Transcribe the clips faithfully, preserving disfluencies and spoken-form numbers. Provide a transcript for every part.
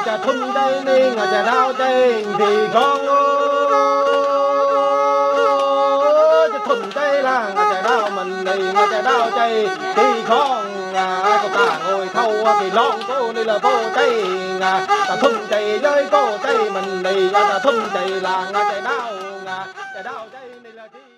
จะทุ่มใจนี่งาจะดาวใจที่ของจะทุ่มใจล่างงาจะดาวมันนี่งาจะดาวใจที่ของงาก็ตาโอยเท่าที่ร้องโก้นี่ละโบใจงาจะทุ่มใจเลยโก้ใจมันนี่งาจะทุ่มใจล่างงาจะดาวงาจะดาวใจนี่ละที่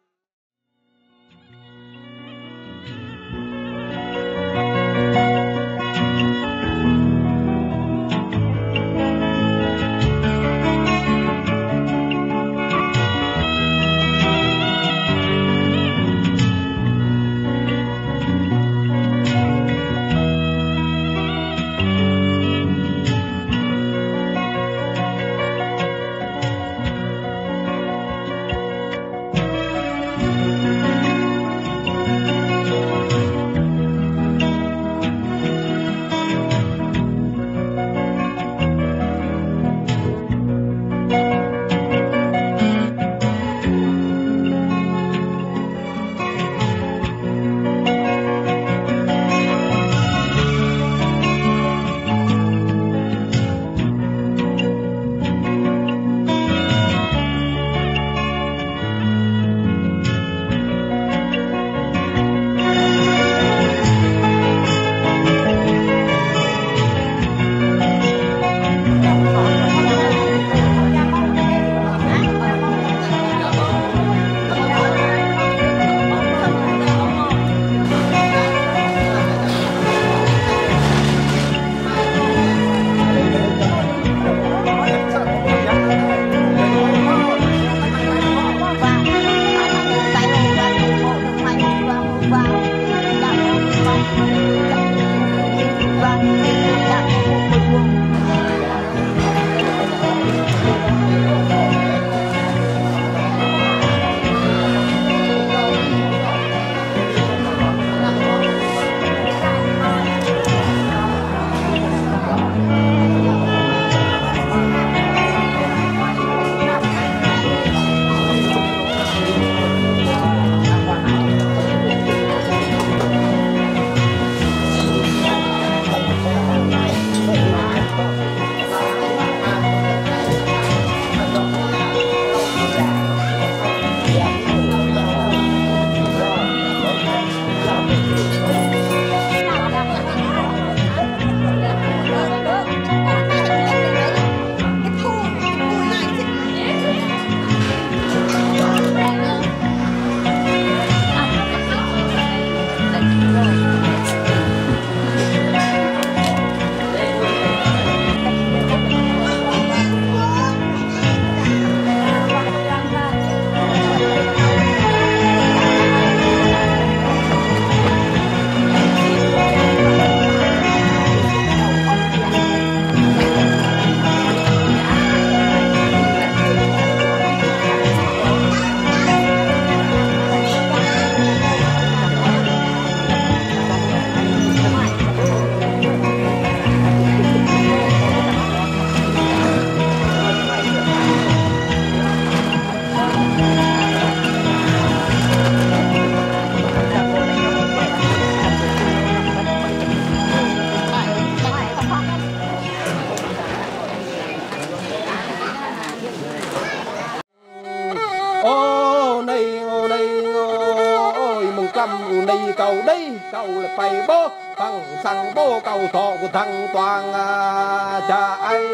cầu đi cầu là phải bố thằng sang bố cầu thọ của thằng toàn à, cha ai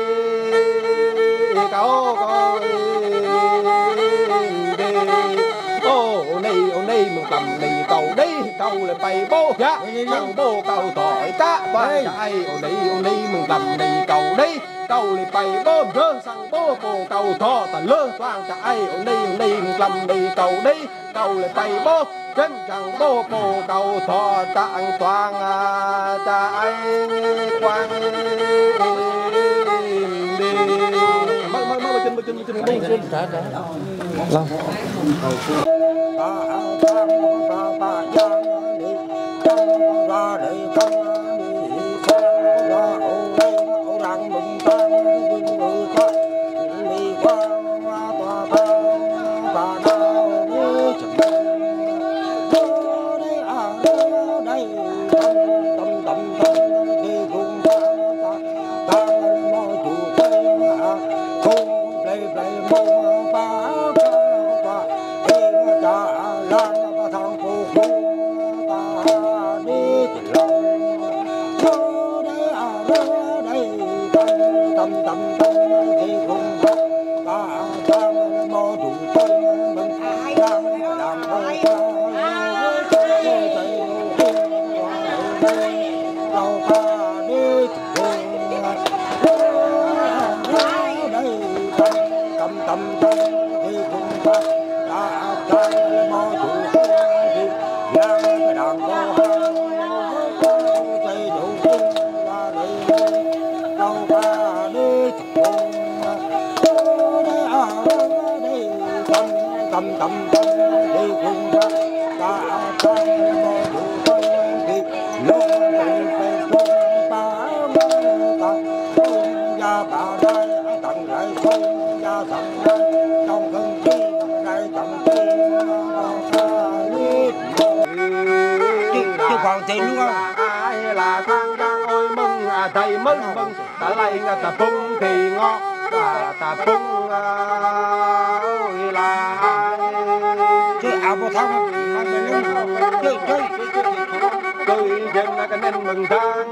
cầu coi đi ô này ô này mình cầm này cầu đi cầu là phải bố dạ thằng bố cầu thọ cá và cha ai ô này ô này mình cầm này cầu đi cầu là phải bố rơ sang bố bố cầu thọ ta lơ toàn cha ai ô này ô này mình cầm này cầu đi cầu là phải bố chân chẳng bố bố cầu thọ tạng toàn à, cha anh quang đi mơ mơ mơ chân mơ chân mơ chân mơ chân trả trả lâu thầy mừng mừng ta lấy ta bung thì ngọ ta ta bung ơi là chơi áo bộ thang mà mình chơi chơi chơi trên là cái nên mừng thang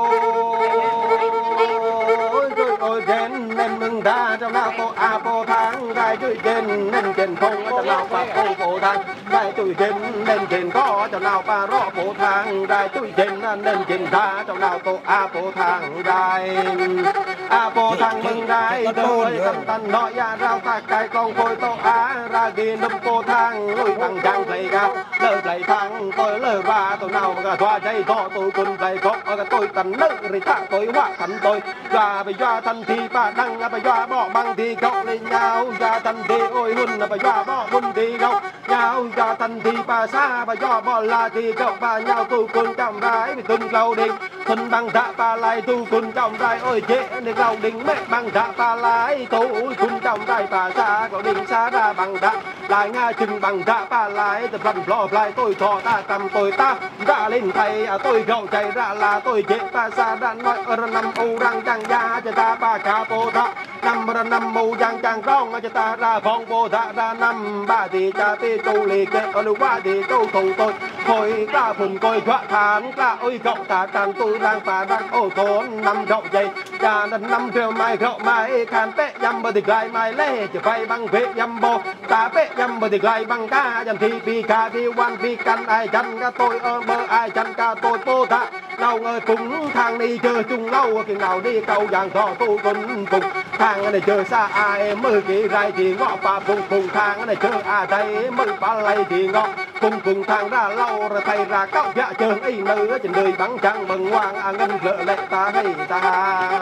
ôi chơi ôi trên nên mừng ta trong nào có a bộ thang gai chơi trên nên trên không trong nào pa bộ bộ thang gai chơi trên nên trên có trong nào pa rõ bộ thang gai chơi trên nên trên ta trong nào có a bộ thang gai a bộ thang mừng gai tôi tâm tân nói ra rau ta cài con khôi tô á ra ghi nấm bộ thang lôi bằng trang play ga lơ play thang tôi lơ ba tôi nào mà thoa dây thọ tôi cùng play có tôi tận lơ rồi ta tôi hóa thành tôi và bây giờ thành thì ba đăng bây giờ bỏ băng thì cậu lên nhau giờ thành thì ôi hun bây giờ bỏ bun thì cậu nhau giờ thành thì ba xa bây giờ bỏ là thì cậu ba nhau tôi cùng trong rái vì tuần lâu đi tuần bằng dạ ba lại tôi cùng trong rái ôi chế để lâu đỉnh mẹ bằng dạ ba lại tôi cùng trong rái ba xa cậu đỉnh xa ra bằng dạ lại nga chừng bằng dạ ba lại tập lần lo lại tôi thọ ta cầm tôi ta ra lên thầy tôi gậu chạy ra là tôi chế ba xa ra nói ở năm u răng chẳng ya cho ta ba cả bồ thạ năm ra năm mù giang chẳng rong cho ta ra phong bồ thạ ra năm ba thì cha tê tu lì kê ở lúc ba thì tu thủ tôi thôi cả phùng coi thoại thán cả ôi cậu ta càng tôi đang và đang ô thốn năm cậu dây cha năm triệu mai cậu mai khán bệ dăm bờ thì gai mai lê chỉ phải bằng vệ dăm bồ ta bệ dăm bờ thì gai bằng ca dăm thì pi ca thì quan pi căn ai chân ca tôi ở bờ ai chân ca tôi bồ thạ nào ngờ cũng thang đi chơi chung lâu khi nào đi cầu giang thọ tôi cũng cùng thang này chơi xa ai mới kỳ rai thì ngọ pa cùng cùng thang này chơi à thấy mới pa lay thì ngọ cùng cùng thang ra lâu rồi thầy ra cậu dạ chơi ấy nữa trên đời bắn trăng bằng ngoan à ngân lợ lệ ta hay ta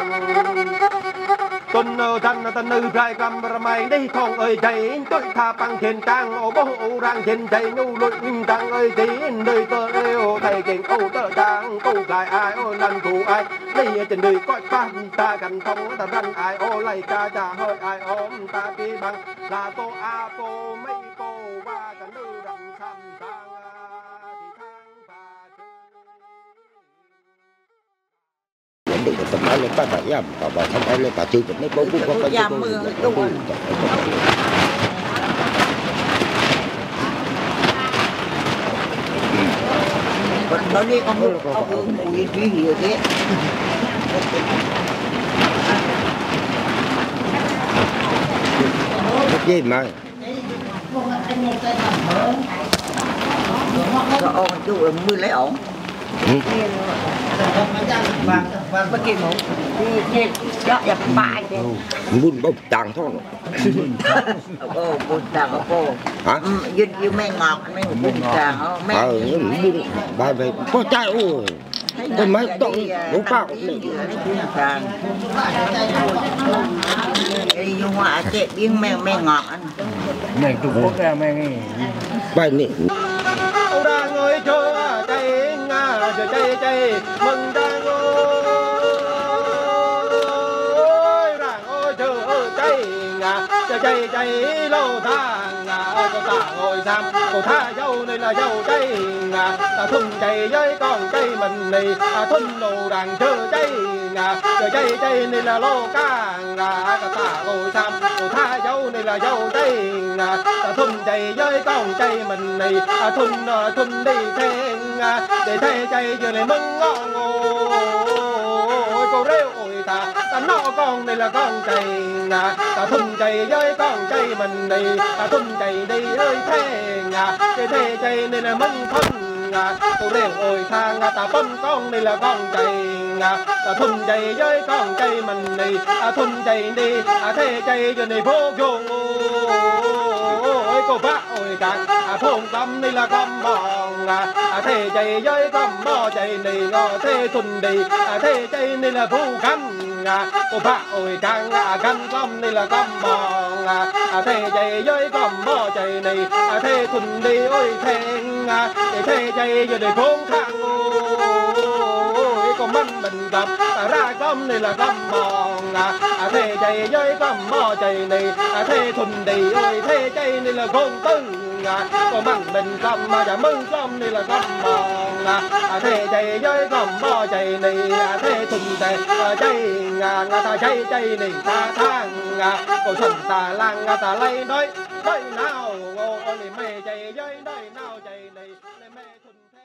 tuần nơ thân tân nữ trai cầm ra mày đi không ơi chạy tôi tha bằng thiên trang ô bố ô rang trên chạy nhu lụi trang ơi tí nơi tơ ô thầy kinh ô tơ trang câu lại ai ô lần thủ ai đi trên đời coi phan ta gần thông ta răn ai ô lại ta trả hơi ai ôm ta đi bằng là tô a tô mấy cô ba cả nữ răng sam sang để tập ai lên ba bảy à bảo bảo không ai lên bà chưa mấy bố cũng có phải cho tôi nó đi con hương con hương mùi trí hiểu thế gì mà rồi ông chú mưa lấy ổn bất kỳ một thì đó là bài đấy muốn bốc tàng thôi ô bún tàng ô cô hả duyên yêu mẹ ngọt mẹ bún tàng mẹ ờ bún bài về có trai ôi tôi mới tội bố bao bún tàng đi du ngoại chạy biếng mẹ mẹ ngọt anh mẹ tụi quốc ra mẹ bài này đang ngồi chơi chạy ngà chơi chạy chạy mừng đang ngồi đang ngồi chơi chạy ngà chơi chạy chạy lâu thang ngà có ta ngồi giam có tha dâu này là dâu chạy ngà ta thun chạy với con cây mình này thun lù đàn chơi chạy giờ chay chay này là lô càng cả ta ngồi sam ngồi tha dâu này là dâu chay ta thun chay với con chay mình này thun thun đi thêm để thay chay giờ này mưng ngon ngồi cô rêu ôi ta ta nó con này là con chay ta thun chay với con chay mình này thun chay đi ơi thế để thay chay này là mưng thân cô rêu ôi thang ta bấm con này là con chay ta thun chay với con chay mình này thun chay đi thế chay giờ này vô dụng ôi cô bác ôi càng phong tâm này là con bòn thế chay với con bò chay này ngò thế thun đi thế chay này là phu khăn cô bác ôi càng khăn con này là con bòn thế chay với con bò chay này thế thun đi ôi thế thế chay giờ này phong khăn con mình mình gặp ra con này là con bòn thế chay với con bò chay này thế thun đi ôi thế chay này là con tư con mình mình cầm mà giả mưng con này là con bòn thế chay với con bò chay này thế thun tề chay ta chay chay này ta thang con sần ta lang ta lay nói nói nào ngô con này mê chay với nói nào chay này mê thun thế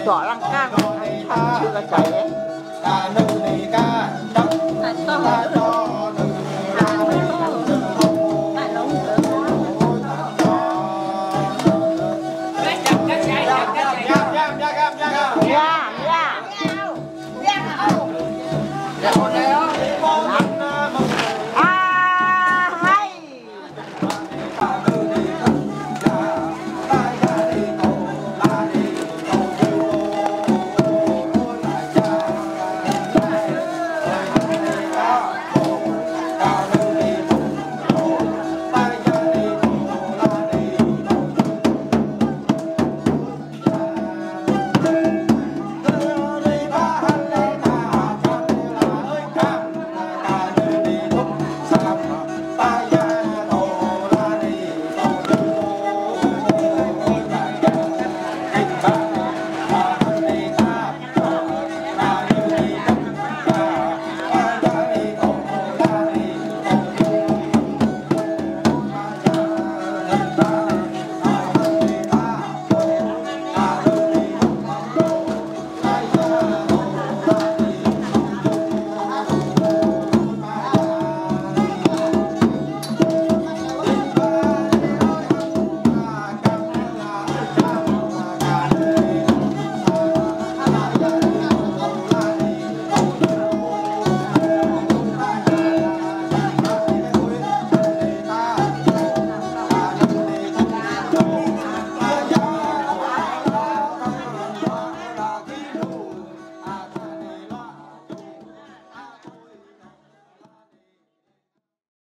จอลังก้างชื่อกระจายเลย ca nâu này ca đắp